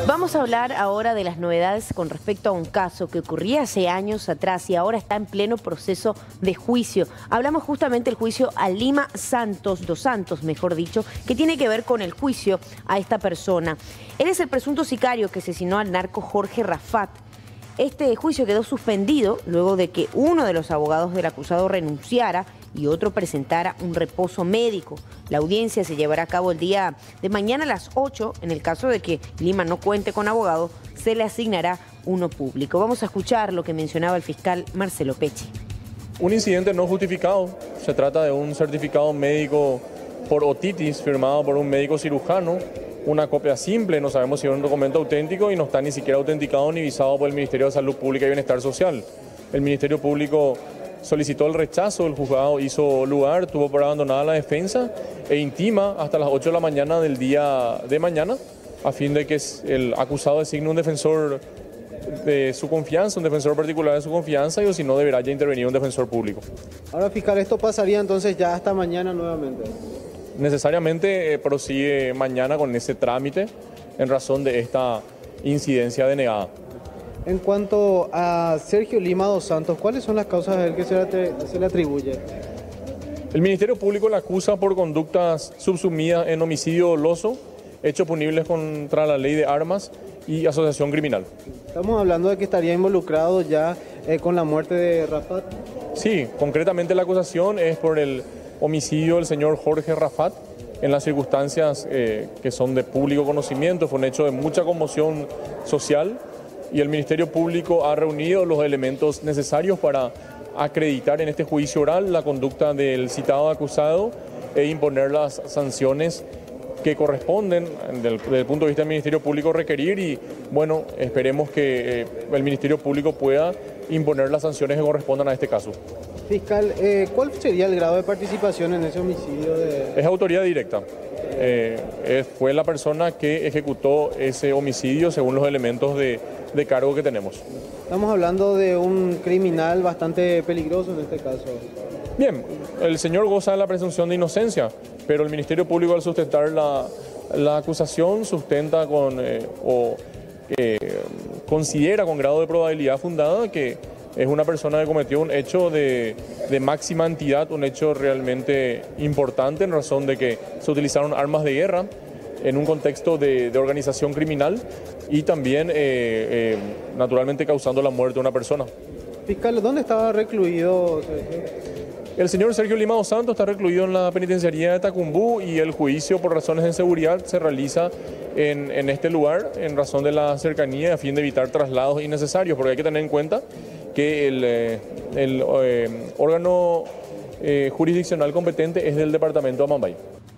Vamos a hablar ahora de las novedades con respecto a un caso que ocurría hace años atrás y ahora está en pleno proceso de juicio. Hablamos justamente del juicio a Lima dos Santos, mejor dicho, que tiene que ver con el juicio a esta persona. Él es el presunto sicario que asesinó al narco Jorge Rafat. Este juicio quedó suspendido luego de que uno de los abogados del acusado renunciara y otro presentara un reposo médico. La audiencia se llevará a cabo el día de mañana a las 8. En el caso de que Lima no cuente con abogado, se le asignará uno público. Vamos a escuchar lo que mencionaba el fiscal Marcelo Pecci. Un incidente no justificado. Se trata de un certificado médico por otitis firmado por un médico cirujano. Una copia simple, no sabemos si es un documento auténtico y no está ni siquiera autenticado ni visado por el Ministerio de Salud Pública y Bienestar Social. El Ministerio Público solicitó el rechazo, el juzgado hizo lugar, tuvo por abandonada la defensa e intima hasta las 8 de la mañana del día de mañana a fin de que el acusado designe un defensor de su confianza, un defensor particular de su confianza y o si no deberá ya intervenir un defensor público. Ahora, fiscal, ¿esto pasaría entonces ya hasta mañana nuevamente? Necesariamente prosigue mañana con ese trámite en razón de esta incidencia denegada. En cuanto a Sergio Lima dos Santos, ¿cuáles son las causas a él que se le atribuye? El Ministerio Público le acusa por conductas subsumidas en homicidio doloso, hechos punibles contra la ley de armas y asociación criminal. Estamos hablando de que estaría involucrado ya con la muerte de Rafat. Sí, concretamente la acusación es por el homicidio del señor Jorge Rafat en las circunstancias que son de público conocimiento. Fue un hecho de mucha conmoción social y el Ministerio Público ha reunido los elementos necesarios para acreditar en este juicio oral la conducta del citado acusado e imponer las sanciones que corresponden desde el punto de vista del Ministerio Público requerir y bueno, esperemos que el Ministerio Público pueda imponer las sanciones que correspondan a este caso. Fiscal, ¿cuál sería el grado de participación en ese homicidio? Es autoridad directa. Fue la persona que ejecutó ese homicidio según los elementos de cargo que tenemos. Estamos hablando de un criminal bastante peligroso en este caso. Bien, el señor goza de la presunción de inocencia, pero el Ministerio Público al sustentar la acusación sustenta considera con grado de probabilidad fundada que es una persona que cometió un hecho de máxima entidad, un hecho realmente importante en razón de que se utilizaron armas de guerra en un contexto de organización criminal y también naturalmente causando la muerte de una persona. Fiscal, ¿dónde estaba recluido? El señor Sergio Lima dos Santos está recluido en la penitenciaría de Tacumbú y el juicio por razones de seguridad se realiza en este lugar en razón de la cercanía a fin de evitar traslados innecesarios, porque hay que tener en cuenta que el órgano jurisdiccional competente es del departamento de Amambay.